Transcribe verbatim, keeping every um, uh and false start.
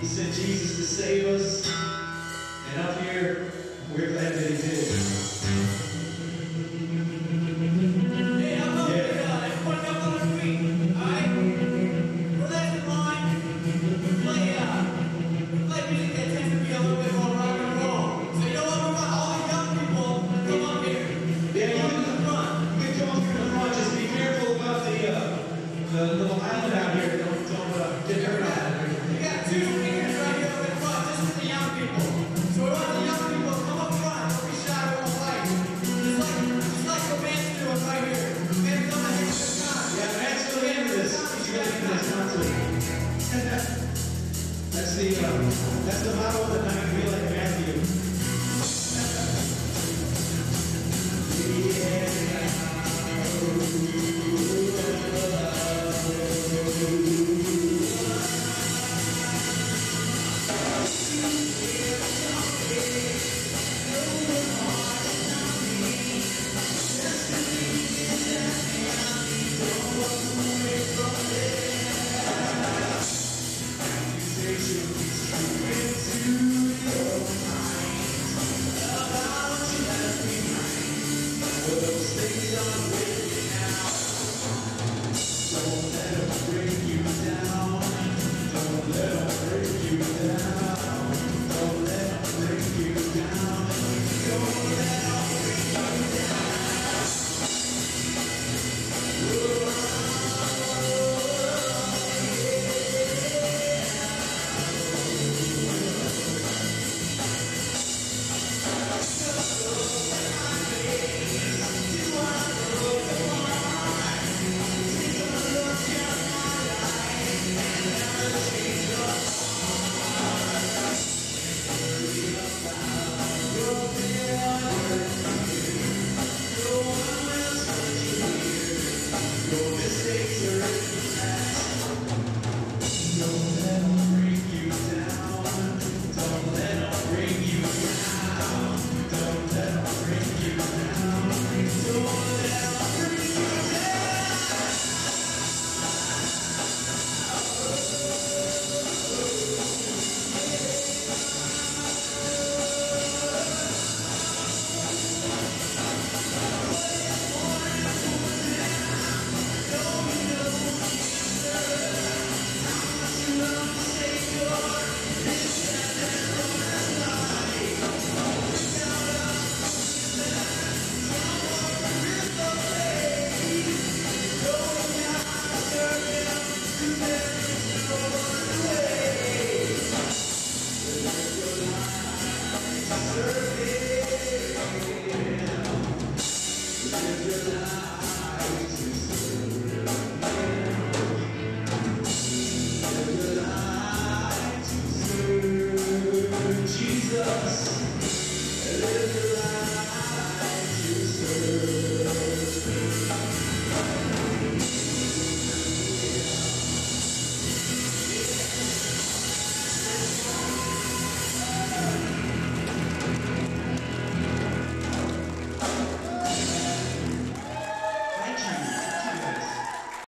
sent Jesus to save us, and up here, we're glad that he did. Hey, how about yeah. we, uh, everybody up on our feet, alright? Relax your mind. Play, uh, play music that tends to be a little bit more rock and roll. So you know what, we want all the young people to come up here. Yeah, you can come front. You can come up here in the front. Just be careful about the, uh, the little island out here. Don't, don't uh, get hurt on it. We got two speakers right here up in front, just for the young people. So we want the young people to come up front. Don't be shy, we won't fight. Just like, just like the band's doing right here. Band's gonna have a good time. Yeah, Matt's really into this. He's really into this concert. That's the, uh, that's the motto of the night. We like